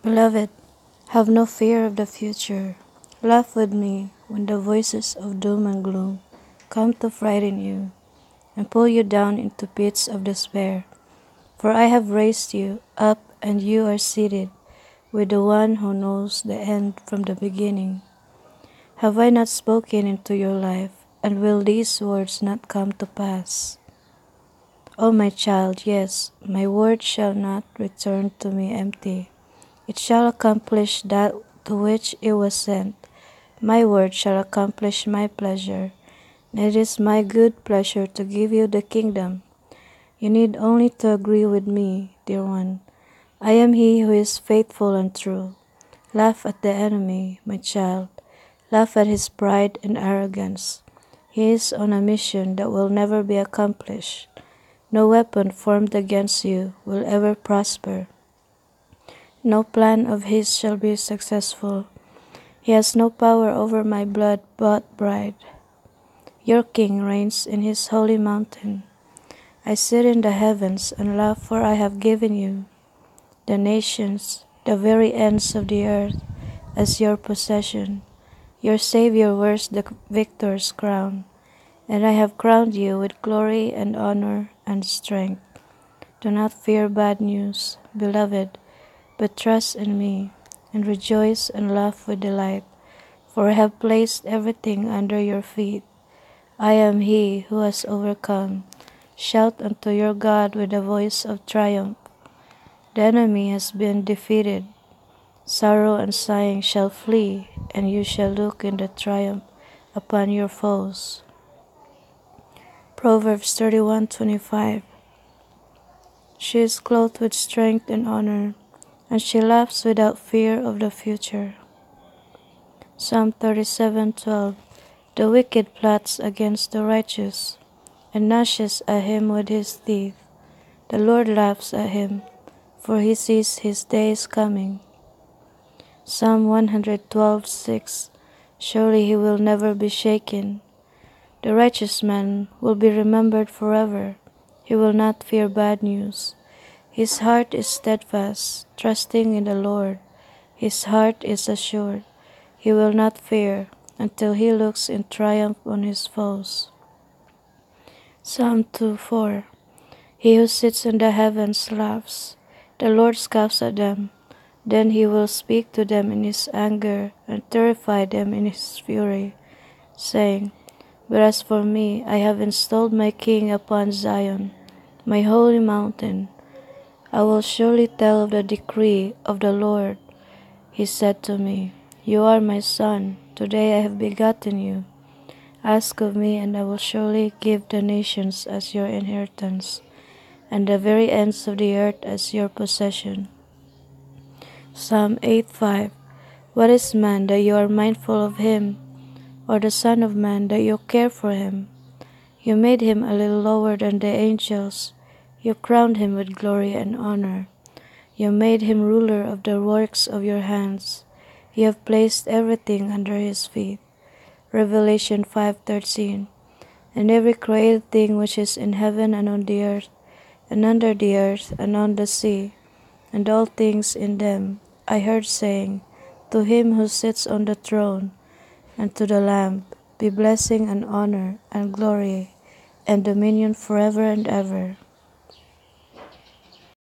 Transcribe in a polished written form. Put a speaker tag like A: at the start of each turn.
A: Beloved, have no fear of the future. Laugh with me when the voices of doom and gloom come to frighten you and pull you down into pits of despair. For I have raised you up, and you are seated with the one who knows the end from the beginning. Have I not spoken into your life, and will these words not come to pass? O my child, yes, my word shall not return to me empty. It shall accomplish that to which it was sent. My word shall accomplish my pleasure, and it is my good pleasure to give you the kingdom. You need only to agree with me, dear one. I am he who is faithful and true. Laugh at the enemy, my child. Laugh at his pride and arrogance. He is on a mission that will never be accomplished. No weapon formed against you will ever prosper. No plan of his shall be successful. He has no power over my blood-bought bride. Your king reigns in his holy mountain. I sit in the heavens and laugh, for I have given you the nations, the very ends of the earth, as your possession. Your Savior wears the victor's crown, and I have crowned you with glory and honor and strength. Do not fear bad news, beloved, but trust in me, and rejoice and laugh with delight, for I have placed everything under your feet. I am he who has overcome. Shout unto your God with a voice of triumph. The enemy has been defeated. Sorrow and sighing shall flee, and you shall look in the triumph upon your foes. Proverbs 31:25. She is clothed with strength and honor, and she laughs without fear of the future. Psalm 37:12. The wicked plots against the righteous, and gnashes at him with his teeth. The Lord laughs at him, for he sees his days coming. Psalm 112:6. Surely he will never be shaken. The righteous man will be remembered forever. He will not fear bad news. His heart is steadfast, trusting in the Lord. His heart is assured. He will not fear until he looks in triumph on his foes. Psalm 2:4. He who sits in the heavens laughs. The Lord scoffs at them. Then he will speak to them in his anger and terrify them in his fury, saying, But as for me, I have installed my king upon Zion, my holy mountain. I will surely tell of the decree of the Lord. He said to me, You are my son. Today I have begotten you. Ask of me, and I will surely give the nations as your inheritance, and the very ends of the earth as your possession. Psalm 8:5. What is man that you are mindful of him, or the son of man that you care for him? You made him a little lower than the angels. You crowned him with glory and honor. You made him ruler of the works of your hands. You have placed everything under his feet. Revelation 5:13. And every created thing which is in heaven and on the earth, and under the earth and on the sea, and all things in them, I heard saying, To him who sits on the throne, and to the Lamb, be blessing and honor and glory and dominion forever and ever.